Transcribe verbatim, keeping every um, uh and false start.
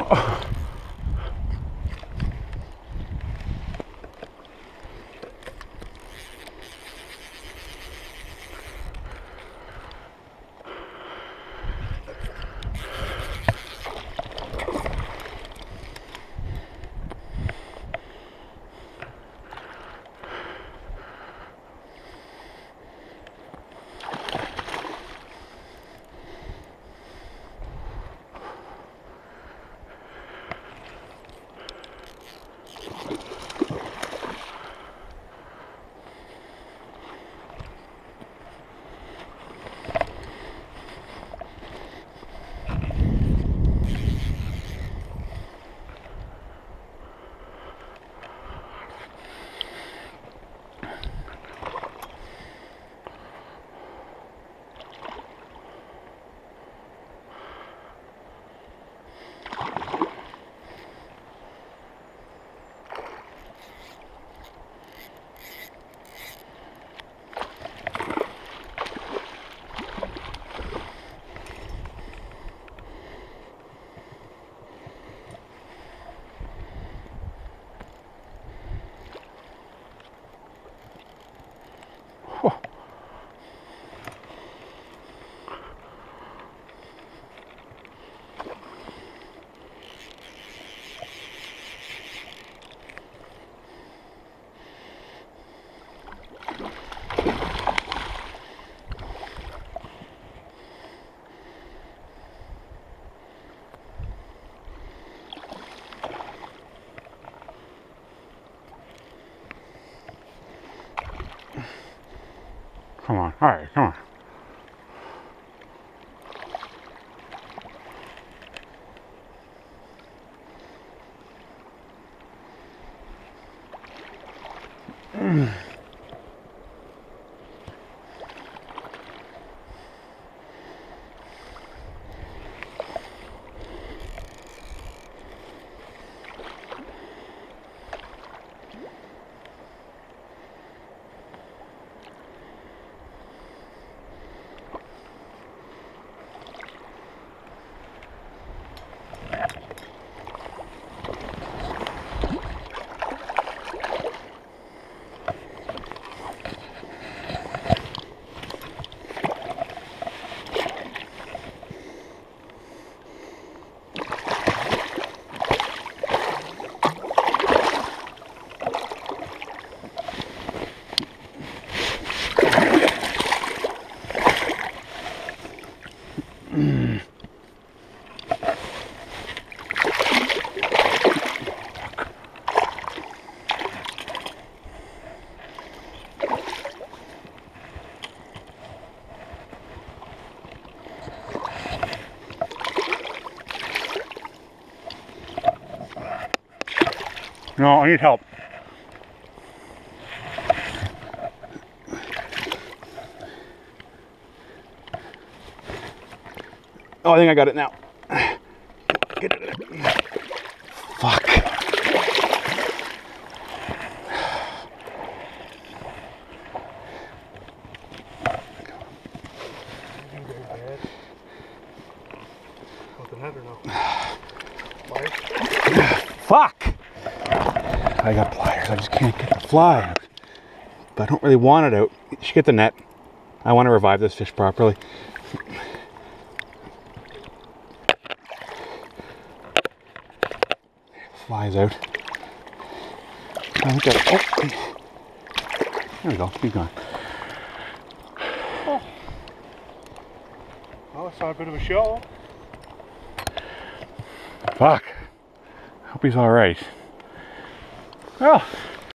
Oh. Come on, all right, come on. Mm. Mm. No, I need help. Oh, I think I got it now. Get it. Fuck. Fuck! I got pliers. I just can't get the fly out. But I don't really want it out. You should get the net. I want to revive this fish properly. Flies out. I think I, oh, there we go. Keep going. Oh. Well, I saw a bit of a show. Fuck. Hope he's all right. Well.